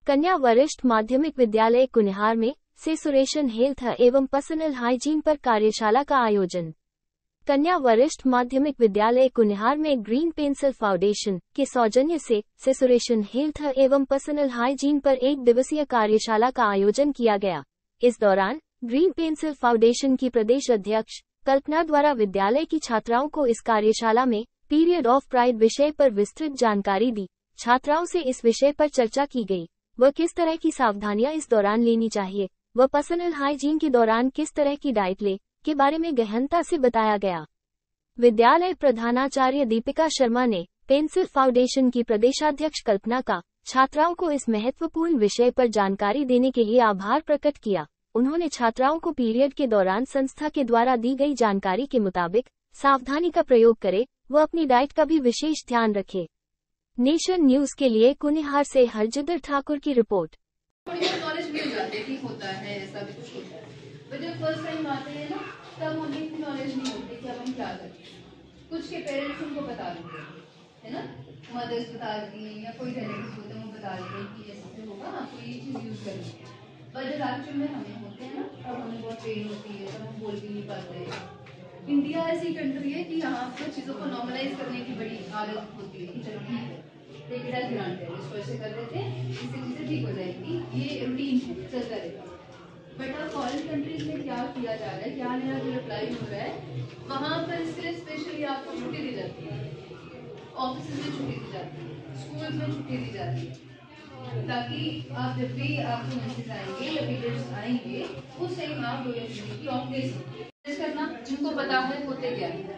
कन्या वरिष्ठ माध्यमिक विद्यालय कुनिहार में सेसुरेशन हेल्थ एवं पर्सनल हाइजीन पर कार्यशाला का आयोजन। कन्या वरिष्ठ माध्यमिक विद्यालय कुनिहार में ग्रीन पेंसिल फाउंडेशन के सौजन्य से सेसुरेशन हेल्थ एवं पर्सनल हाइजीन पर 1 दिवसीय कार्यशाला का आयोजन किया गया। इस दौरान ग्रीन पेंसिल फाउंडेशन की प्रदेश अध्यक्ष कल्पना द्वारा विद्यालय की छात्राओं को इस कार्यशाला में पीरियड ऑफ प्राइड विषय पर विस्तृत जानकारी दी। छात्राओं से इस विषय पर चर्चा की गई। वह किस तरह की सावधानियां इस दौरान लेनी चाहिए, वह पर्सनल हाइजीन के दौरान किस तरह की डाइट ले के बारे में गहनता से बताया गया। विद्यालय प्रधानाचार्य दीपिका शर्मा ने पेंसिल फाउंडेशन की प्रदेशाध्यक्ष कल्पना का छात्राओं को इस महत्वपूर्ण विषय पर जानकारी देने के लिए आभार प्रकट किया। उन्होंने छात्राओं को पीरियड के दौरान संस्था के द्वारा दी गई जानकारी के मुताबिक सावधानी का प्रयोग करे, व अपनी डाइट का भी विशेष ध्यान रखे। नेशन न्यूज के लिए कुनिहार से हरजिंदर ठाकुर की रिपोर्ट। थोड़ी बहुत नॉलेज मिल जाती है कि होता है, ऐसा भी कुछ होता है, पर जब फर्स्ट टाइम आते हैं ना, तब हमें इतनी नॉलेज नहीं होती कि अब हम क्या करें। कुछ के पेरेंट्स उनको बता देते हैं, है ना, मदर्स बता देती हैं या कोई रिलेटिव्स होते हैं वो बता देते हैं कि ऐसे होगा, आपको ये चीज़ यूज करनी है। पर जब एक्चुअल में हमें होते हैं ना, तब हमें बहुत पेन होती है, तब हम बोल भी नहीं पाते। इंडिया ऐसी कंट्री है कि यहाँ पर चीज़ों को नॉर्मलाइज करने की बड़ी आदत होती है कि चलो ठीक है, टेक इट एज ग्रांटेड, इसको ऐसे कर देते हैं, इससे चीज़ें ठीक हो जाएगी, ये रूटीन है, चलता रहेगा। बट अब फॉरेन कंट्रीज में क्या किया जा रहा है, क्या नया जो अप्लाई हो रहा है, वहाँ पर इसके लिए स्पेशली आपको छुट्टी दी जाती है, ऑफिस में छुट्टी दी जाती है, स्कूल में छुट्टी दी जाती है, ताकि आप जब भी आपको मैसेज आएंगे या पीरियड्स आएंगे उस टाइम आप 2 या 3 दिन की ऑफ ले सकते करना। जिनको पता है होते क्या है।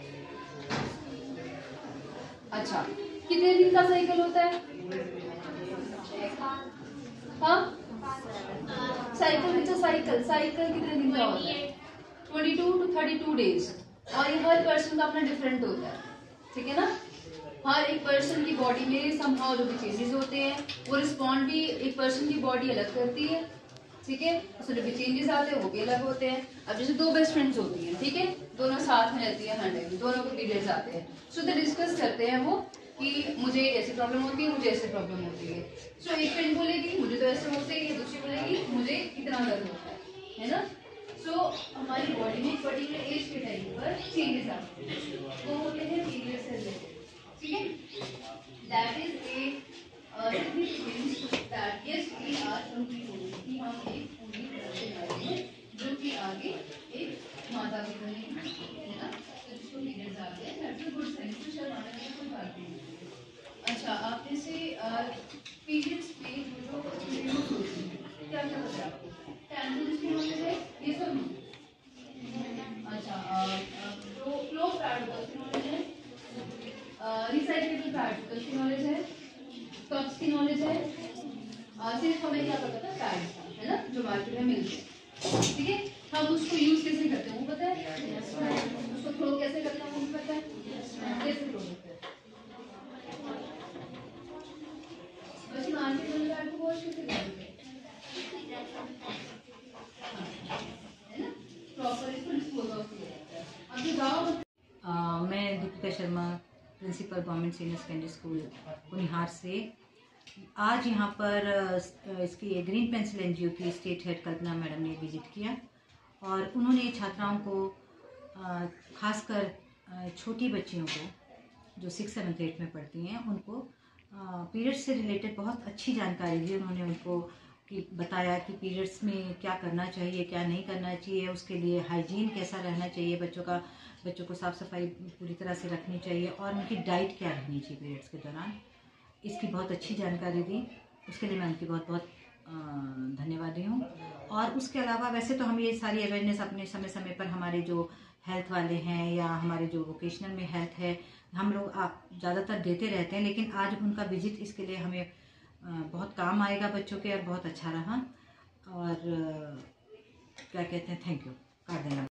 अच्छा, कितने दिन का साइकिल होता है? हाँ, साइकिल कितने दिन का होता है? 22 to 32 डेज। और ये हर पर्सन का अपना डिफरेंट होता है, ठीक है ना। हर एक पर्सन की बॉडी में समहाउ जो भी चेंजेस होते हैं, वो रिस्पॉन्ड भी एक पर्सन की बॉडी अलग करती है, ठीक है। उसमें जो भी चेंजेस आते हैं वो भी अलग होते हैं। अब जैसे 2 बेस्ट फ्रेंड्स होती हैं, ठीक है, दोनों साथ में रहती है हर टाइम, दोनों को पीरियड्स आते हैं, सो तो डिस्कस करते हैं वो कि मुझे ऐसी प्रॉब्लम होती है, मुझे ऐसी प्रॉब्लम होती है। सो एक फ्रेंड बोलेगी मुझे तो ऐसे होते हैं, दूसरी बोलेगी मुझे इतना दर्द होता है ना। सो हमारी बॉडी में एक पर्टिकुलर एज के टाइम पर चेंजेस आते हैं, वो होते हैं पीरियड से रिलेटेड, ठीक है। That is a significance that yes we are complete, कि हम एक पूरी तरह से आए हैं, जो कि आगे एक माता की तरह है ना, तो जिसको पीरियड्स आते हैं, दैट्स अ गुड साइन। तो शर्माने की कोई बात नहीं। अच्छा, आप जैसे पीरियड्स पे जो वीडियोस होती हैं, क्या क्या पता है आपको? टेम्पल्स की नॉलेज है, ये सब। अच्छा, जो फ्लो पैड होता है उसकी नॉलेज है, रिसाइक्लेबल पैड होता है उसकी नॉलेज है, कप्स की नॉलेज है। सिर्फ हमें क्या पता था, पैड्स का, है ना, जो मार्केट में मिलते हैं, ठीक है। हम उसको यूज कैसे करते हैं वो पता है, उसको थ्रो कैसे करते हैं वो भी पता है, कैसे थ्रो करते हैं। वैसे मार्केट में पैड को वॉश कैसे करते हैं, है ना, प्रॉपर इसको डिस्पोज ऑफ किया जाता है। अब जो गाँव मैं Deepika Sharma, principal government senior secondary school Kunihar से आज यहाँ पर इसकी ग्रीन पेंसिल एनजीओ की स्टेट हेड कल्पना मैडम ने विजिट किया और उन्होंने छात्राओं को खासकर छोटी बच्चियों को जो 6, 7, 8 में पढ़ती हैं उनको पीरियड्स से रिलेटेड बहुत अच्छी जानकारी दी। उन्होंने उनको बताया कि पीरियड्स में क्या करना चाहिए, क्या नहीं करना चाहिए, उसके लिए हाइजीन कैसा रहना चाहिए, बच्चों को साफ़ सफाई पूरी तरह से रखनी चाहिए और उनकी डाइट क्या रखनी चाहिए पीरियड्स के दौरान। इसकी बहुत अच्छी जानकारी दी, उसके लिए मैं उनकी बहुत बहुत धन्यवादी हूँ। और उसके अलावा वैसे तो हम ये सारी अवेयरनेस अपने समय समय पर हमारे जो हेल्थ वाले हैं या हमारे जो वोकेशनल में हेल्थ है, हम लोग ज़्यादातर देते रहते हैं, लेकिन आज उनका विजिट इसके लिए हमें बहुत काम आएगा बच्चों के, और बहुत अच्छा रहा। और क्या कहते हैं, थैंक यू, कर देना।